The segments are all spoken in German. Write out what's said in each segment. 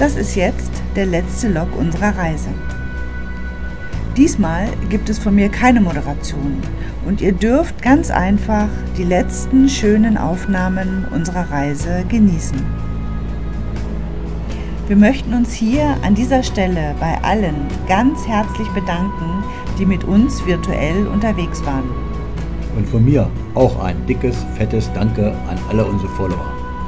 Das ist jetzt der letzte Log unserer Reise. Diesmal gibt es von mir keine Moderation und ihr dürft ganz einfach die letzten schönen Aufnahmen unserer Reise genießen. Wir möchten uns hier an dieser Stelle bei allen ganz herzlich bedanken, die mit uns virtuell unterwegs waren. Und von mir auch ein dickes, fettes Danke an alle unsere Follower.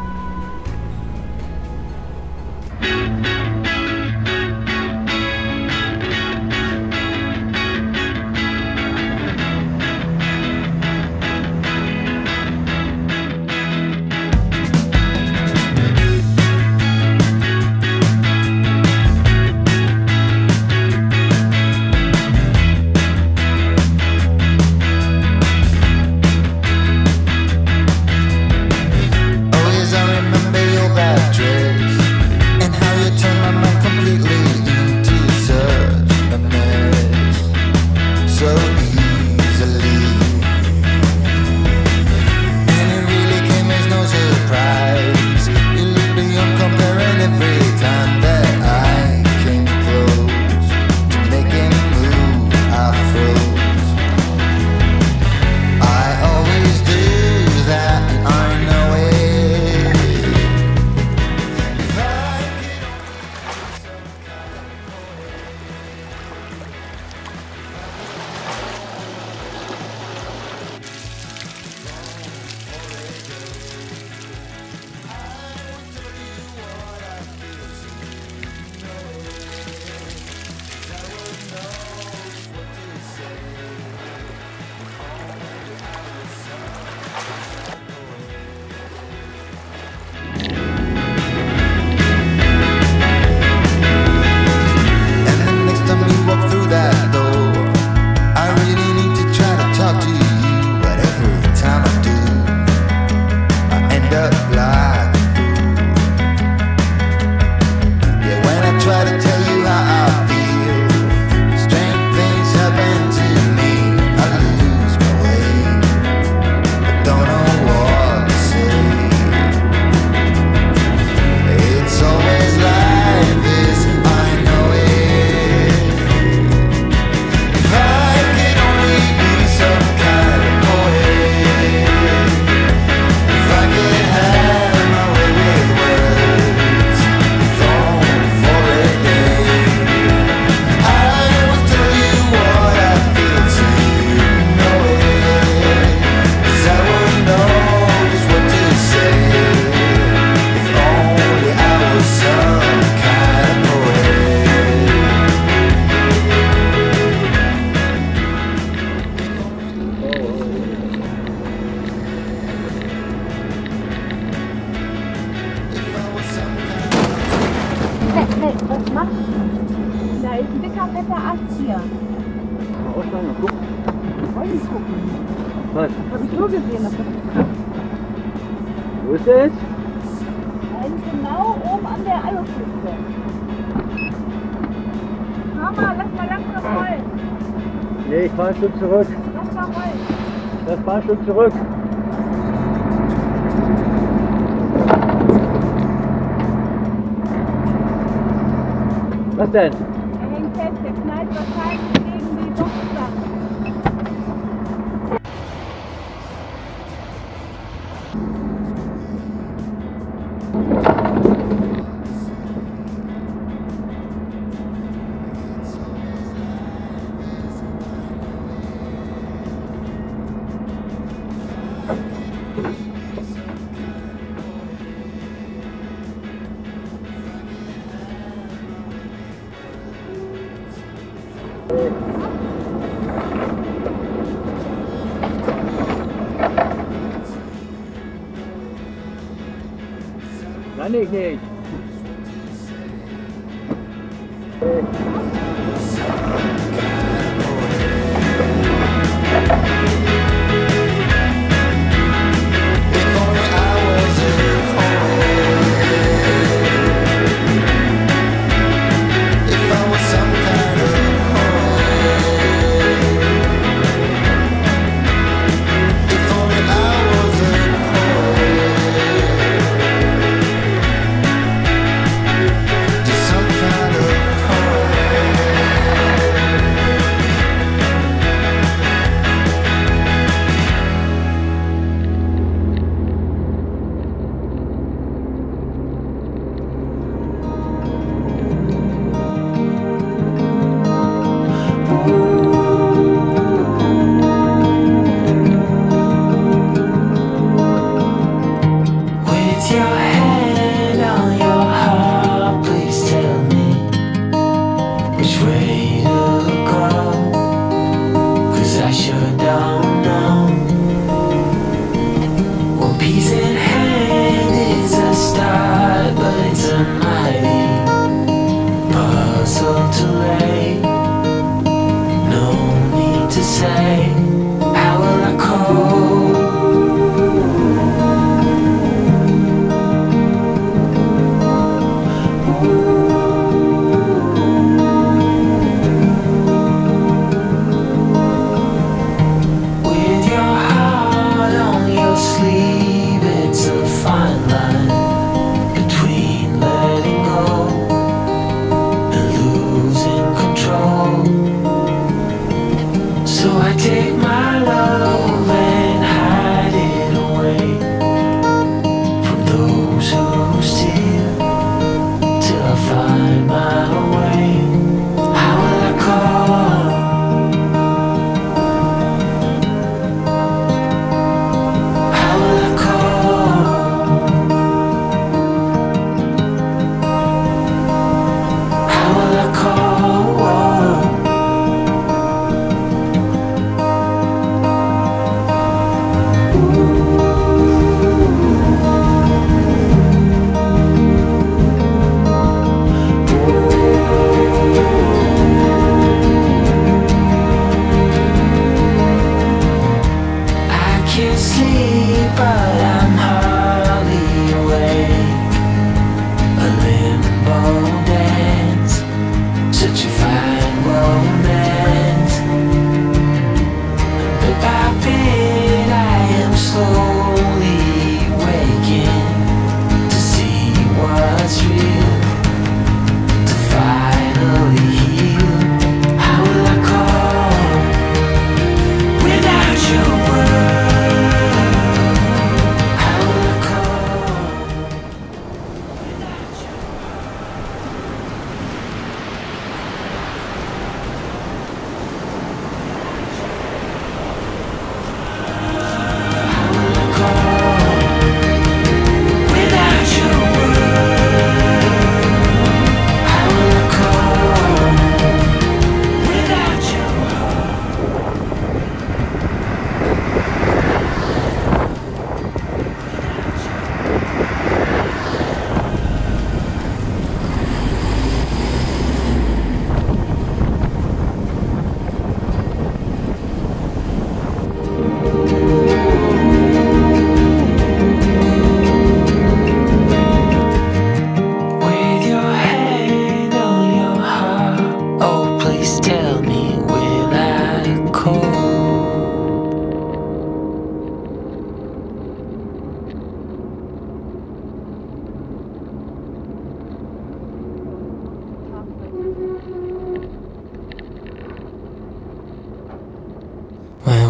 Was macht? Da ist ein dicker, fetter Ast hier. Aussteigen und gucken. Wollte ich gucken. Was? Hab ich nur gesehen. Wo ist der jetzt? Da ist genau oben an der Aluspitze. Mama, lass mal langsam rollen. Nee, ich fahr ein Stück zurück. Lass mal rollen. Das fahr ein Stück zurück. Was denn? Er hängt fest, der knallt wahrscheinlich gegen die Boxstange. Kann ich nicht.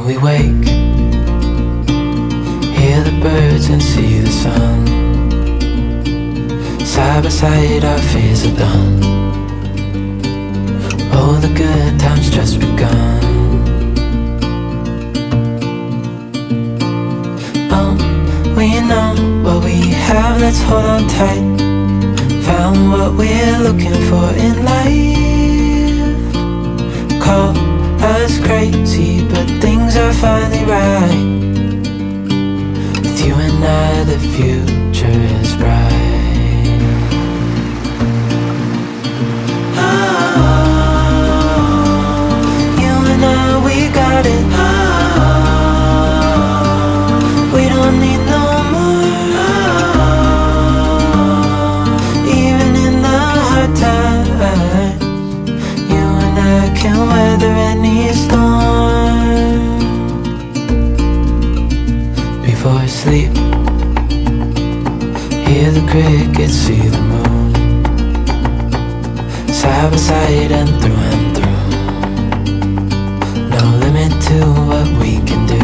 we wake, hear the birds and see the sun. Side by side our fears are done. Oh, the good times just begun. Oh, we know what we have, let's hold on tight. Found what we're looking for in life. Call us crazy, but things are finally right. With you and I, the future is bright. We don't need no more. Even in the hard times, you and I can weather any storm. Before I sleep, hear the crickets, see the moon. Side by side and through and through. No limit to what we can do.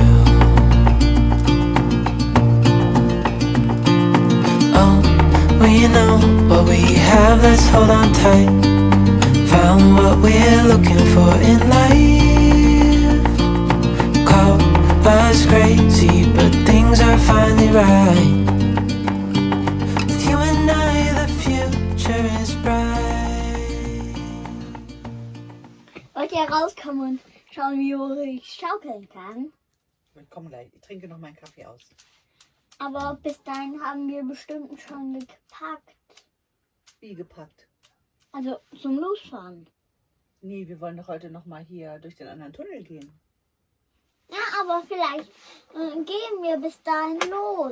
Oh, we know what we have, let's hold on tight. Found what we're looking for in life. Call us crazy, but things are finally right. With you and I, the future is bright. Wollt ihr rauskommen und schauen, wie hoch ich schaukeln kann? Ich komme gleich, ich trinke noch meinen Kaffee aus. Aber bis dahin haben wir bestimmt schon gepackt. Wie gepackt? Also zum Losfahren. Nee, wir wollen doch heute noch mal hier durch den anderen Tunnel gehen. Ja, aber vielleicht gehen wir bis dahin los.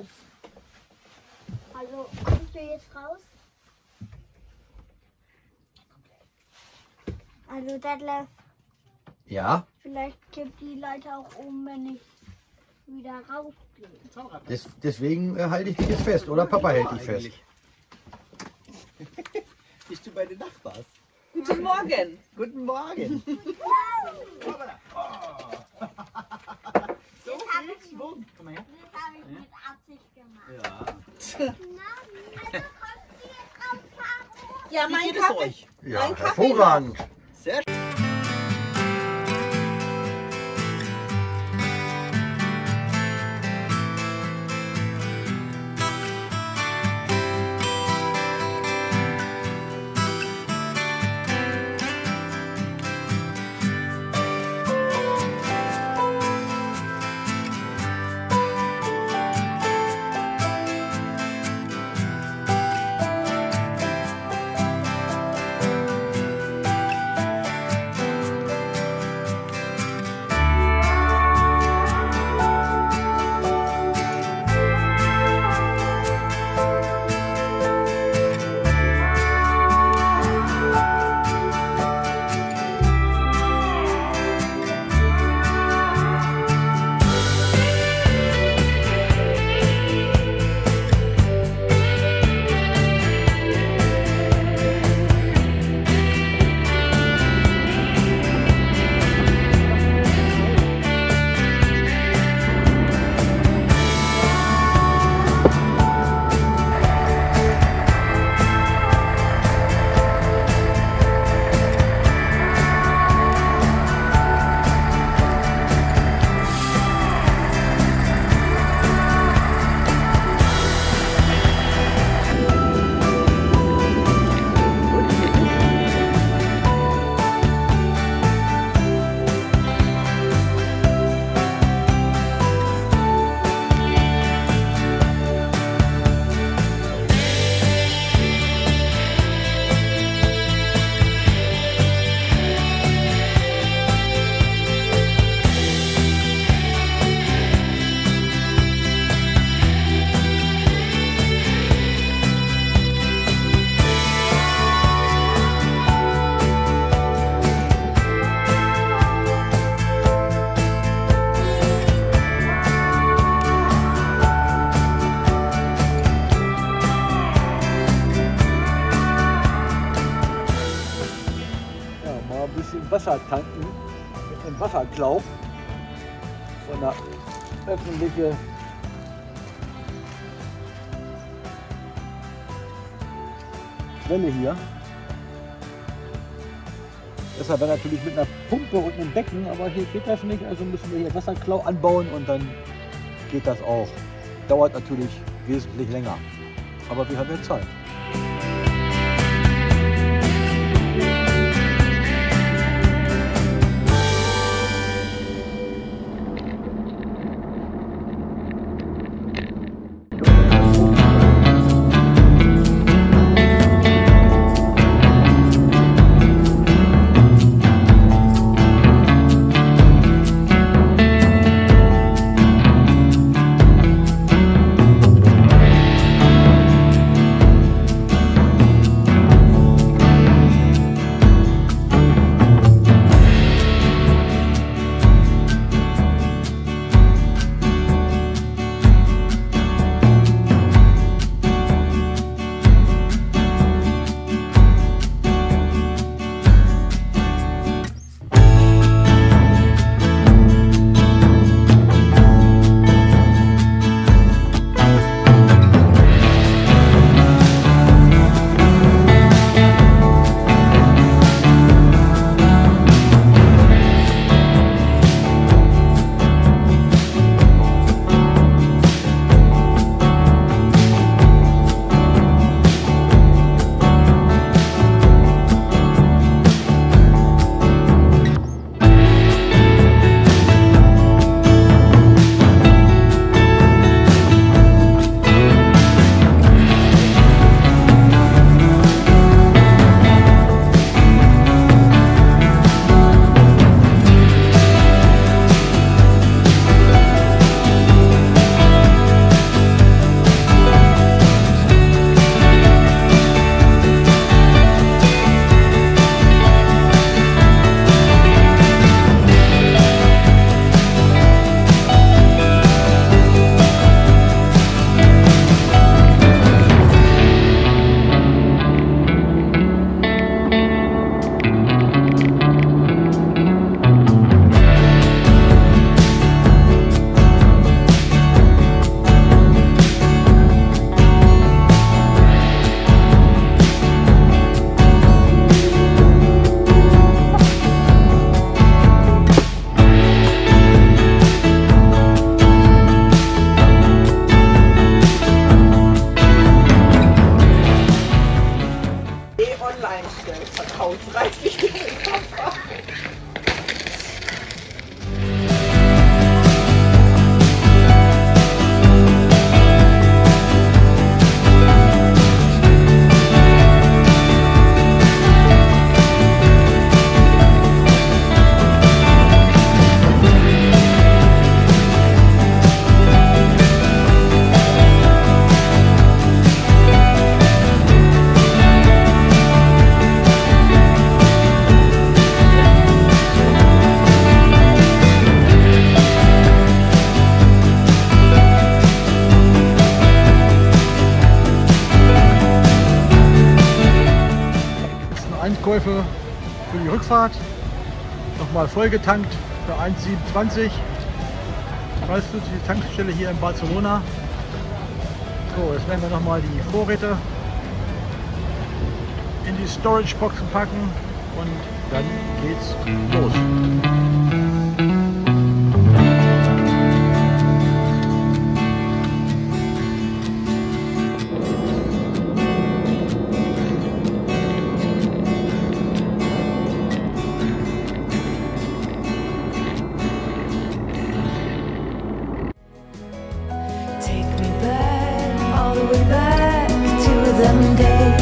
Also kommst du jetzt raus? Also Detlef. Ja, Vielleicht kippt die Leiter auch um, wenn ich wieder rausgehe. deswegen halte ich dich jetzt fest, oder Papa hält dich fest. Bist du bei den Nachbarn? Guten Morgen. Guten Morgen. Das habe ich mit Absicht gemacht. Ja. Ja, Wie mein geht es Kaffee. euch? Ja, Ein Kaffee hervorragend. Sehr schön. Wasser tanken mit einem Wasserschlauch. Und eine öffentliche Quelle hier. Deshalb wäre natürlich mit einer Pumpe und einem Becken, aber hier geht das nicht, also müssen wir hier Wasserklau anbauen und dann geht das auch. Dauert natürlich wesentlich länger, aber wir haben ja Zeit. Einkäufe für die Rückfahrt. Nochmal vollgetankt für 1,27. Weißt du, die Tankstelle hier in Barcelona. So, jetzt werden wir nochmal die Vorräte in die Storage-Boxen packen und dann geht's los.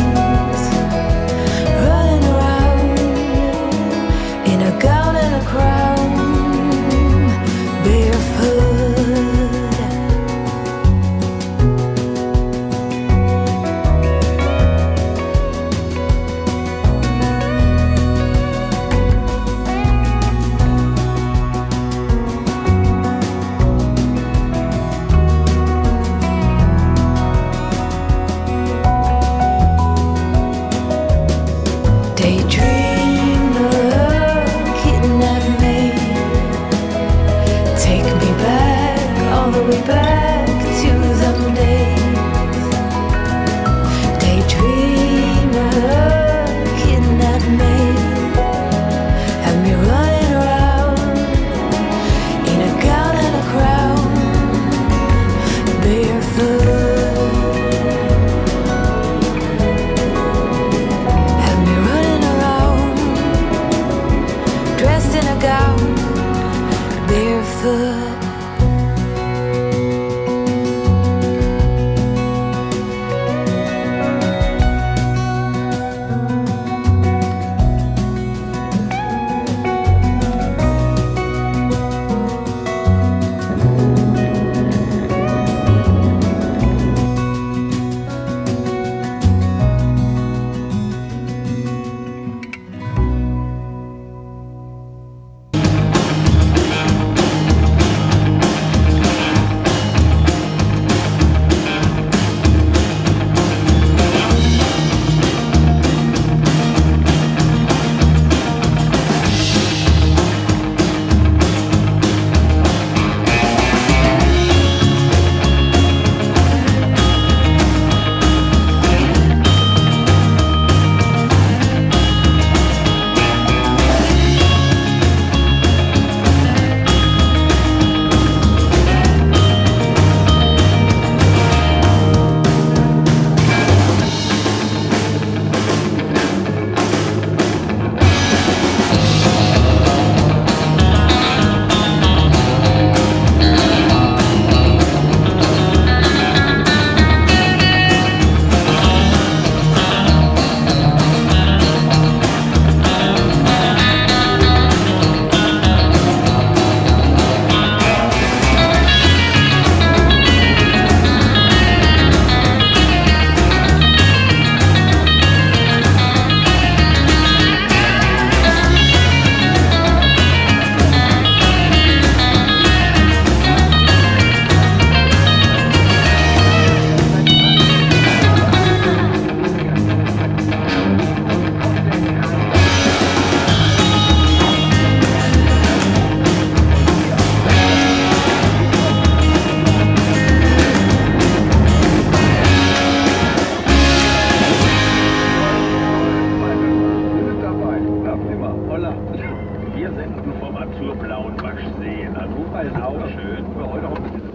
Gown and a crown. vom azurblauen Maschsee. Also Ufer ist auch schön. Wir heute auch ein bisschen